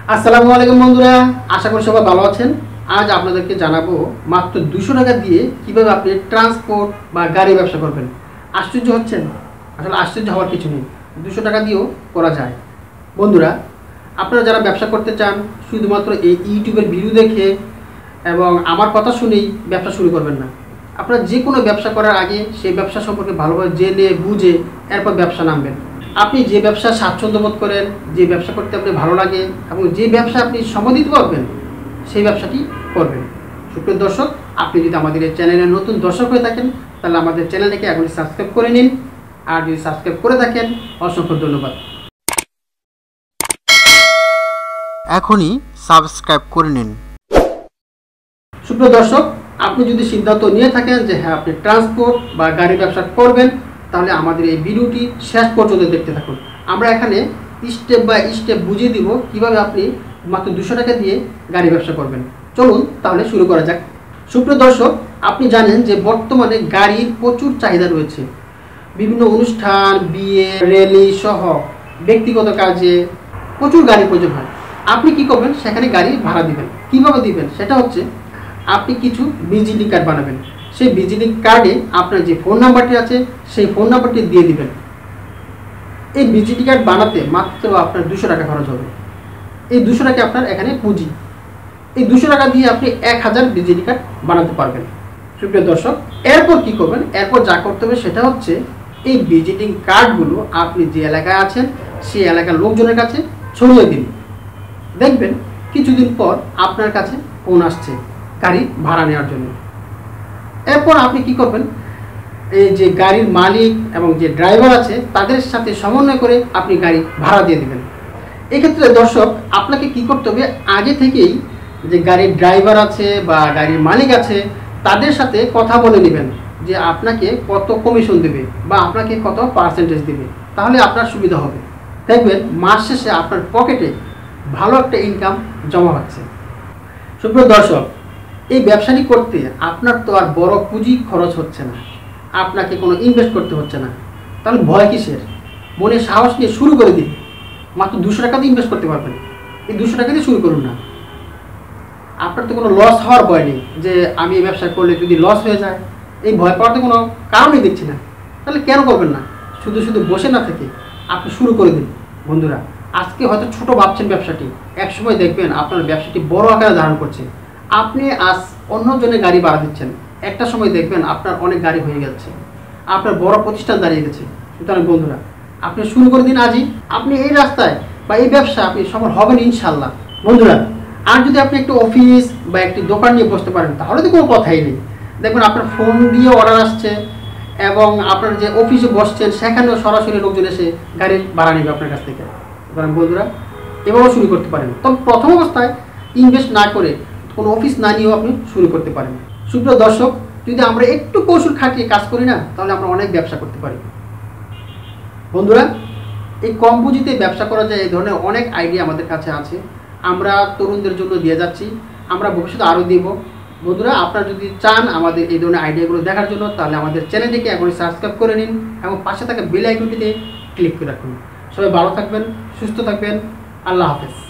আসসালামু আলাইকুম বন্ধুরা, আশা করি সবাই ভালো আছেন। আজ আপনাদেরকে জানাবো মাত্র 200 টাকা দিয়ে কিভাবে আপনি ট্রান্সপোর্ট বা গাড়ি ব্যবসা করবেন। আশ্চর্য হচ্ছেন? আসলে আশ্চর্য হওয়ার কিছু নেই, 200 টাকা দিয়েও করা যায়। বন্ধুরা, আপনারা যারা ব্যবসা করতে চান শুধুমাত্র এই ইউটিউবের ভিডিও দেখে এবং আমার কথা শুনেই ব্যবসা শুরু করবেন না। আপনারা যে কোনো ব্যবসা করার আগে সেই ব্যবসা সম্পর্কে ভালোভাবে জেনে বুঝে এরপর ব্যবসা নামবেন। আপনি যে ব্যবসা স্বাচ্ছন্দ্য বোধ করেন, যে ব্যবসা করতে আপনি ভালো লাগে এবং যে ব্যবসা আপনি সময় দিতে পারবেন সেই ব্যবসাটি করবেন। সুপ্রিয় দর্শক, আপনি যদি আমাদের এই চ্যানেলের নতুন দর্শক হয়ে থাকেন তাহলে আমাদের চ্যানেলটিকে এখনই সাবস্ক্রাইব করে নিন। আর যদি সাবস্ক্রাইব করে থাকেন অসংখ্য ধন্যবাদ। এখনই সাবস্ক্রাইব করে নিন। সুপ্রিয় দর্শক, আপনি যদি সিদ্ধান্ত নিয়ে থাকেন যে হ্যাঁ আপনি ট্রান্সপোর্ট বা গাড়ি ব্যবসা করবেন তাহলে আমাদের এই ভিডিওটি শেষ পর্যন্ত দেখতে থাকুন। আমরা এখানে স্টেপ বাই স্টেপ বুঝিয়ে দিব কিভাবে আপনি মাত্র 200 টাকা দিয়ে গাড়ি ব্যবসা করবেন। চলুন তাহলে শুরু করা যাক। সুপ্রিয় দর্শক, আপনি জানেন যে বর্তমানে গাড়ির প্রচুর চাহিদা রয়েছে। বিভিন্ন অনুষ্ঠান, বিয়ে, র্যালি সহ ব্যক্তিগত কাজে প্রচুর গাড়ি প্রয়োজন হয়। আপনি কি করবেন? সেখানে গাড়ি ভাড়া দিবেন। কিভাবে দিবেন? সেটা হচ্ছে আপনি কিছু ভিজিটিং কার্ড বানাবেন। সেই ভিজিটিং কার্ডে আপনার যে ফোন নাম্বারটি আছে সেই ফোন নাম্বারটি দিয়ে দিবেন। এই ভিজিটিং কার্ড বানাতে মাত্র আপনার 200 টাকা খরচ হবে। এই 200 টাকা আপনার এখানে পুঁজি। এই 200 টাকা দিয়ে আপনি 1000 ভিজিটিং কার্ড বানাতে পারবেন। সুপ্রিয় দর্শক, এরপর কি করবেন? এরপর যা করতে হবে সেটা হচ্ছে এই ভিজিটিং কার্ডগুলো আপনি যে এলাকায় আছেন সেই এলাকার লোকজনের কাছে ছড়িয়ে দিন। দেখবেন কিছুদিন পর আপনার কাছে ফোন আসছে গাড়ি ভাড়া নেওয়ার জন্য। এরপর আপনি কি করবেন? এই যে গাড়ির মালিক এবং যে ড্রাইভার আছে তাদের সাথে সমন্বয় করে আপনি গাড়ি ভাড়া দিয়ে দেবেন। এক্ষেত্রে দর্শক, আপনাকে কি করতে হবে? আগে থেকেই যে গাড়ির ড্রাইভার আছে বা গাড়ির মালিক আছে তাদের সাথে কথা বলে নেবেন যে আপনাকে কত কমিশন দেবে বা আপনাকে কত পার্সেন্টেজ দেবে। তাহলে আপনার সুবিধা হবে। দেখবেন মাস শেষে আপনার পকেটে ভালো একটা ইনকাম জমা হচ্ছে। সুপ্রিয় দর্শক, এই ব্যবসাটি করতে আপনার তো আর বড় পুঁজি খরচ হচ্ছে না, আপনাকে কোনো ইনভেস্ট করতে হচ্ছে না। তাহলে ভয় কিসের? মনে সাহস নিয়ে শুরু করে দিন। মাত্র 200 টাকা দিয়ে ইনভেস্ট করতে পারবেন। এই 200 টাকা দিয়ে শুরু করুন না। আপনার তো কোনো লস হওয়ার ভয় নেই যে আমি এই ব্যবসা করলে যদি লস হয়ে যায়, এই ভয় পাওয়ার তো কোনো কারণই দেখছি না। তাহলে কেন করবেন না? শুধু শুধু বসে না থেকে আপনি শুরু করে দিন। বন্ধুরা, আজকে হয়তো ছোট ভাবছেন ব্যবসাটি, একসময় দেখবেন আপনার ব্যবসাটি বড় আকারে ধারণ করছে। আপনি আজ অন্যজনের গাড়ি ভাড়া দিচ্ছেন, একটা সময় দেখবেন আপনার অনেক গাড়ি হয়ে গেছে, আপনার বড় প্রতিষ্ঠান দাঁড়িয়ে গেছে। সুতরাং বন্ধুরা, আপনি শুরু করে দিন আজই। আপনি এই রাস্তায় বা এই ব্যবসা আপনি সফল হবেন ইনশাল্লাহ। বন্ধুরা, আর যদি আপনি একটু অফিস বা একটি দোকান নিয়ে বসতে পারেন তাহলে তো কোনো কথাই নেই। দেখবেন আপনার ফোন দিয়ে অর্ডার আসছে এবং আপনার যে অফিসে বসছেন সেখানেও সরাসরি লোকজন এসে গাড়ির ভাড়া নেবে আপনার কাছ থেকে। সুতরাং বন্ধুরা, এভাবেও শুরু করতে পারেন। তবে প্রথম অবস্থায় ইনভেস্ট না করে কোনো অফিস না নিয়েও আপনি শুরু করতে পারেন। সুপ্রিয় দর্শক, যদি আমরা একটু কৌশল খাটিয়ে কাজ করি না তাহলে আমরা অনেক ব্যবসা করতে পারি। বন্ধুরা, এই কম পুঁজিতে ব্যবসা করা যায় এই ধরনের অনেক আইডিয়া আমাদের কাছে আছে। আমরা তরুণদের জন্য দিয়ে যাচ্ছি, আমরা ভবিষ্যতে আরও দেব। বন্ধুরা, আপনারা যদি চান আমাদের এই ধরনের আইডিয়াগুলো দেখার জন্য তাহলে আমাদের চ্যানেলটিকে এখনই সাবস্ক্রাইব করে নিন এবং পাশে থাকা বেল আইকনটিতে ক্লিক করে রাখুন। সবাই ভালো থাকবেন, সুস্থ থাকবেন। আল্লাহ হাফেজ।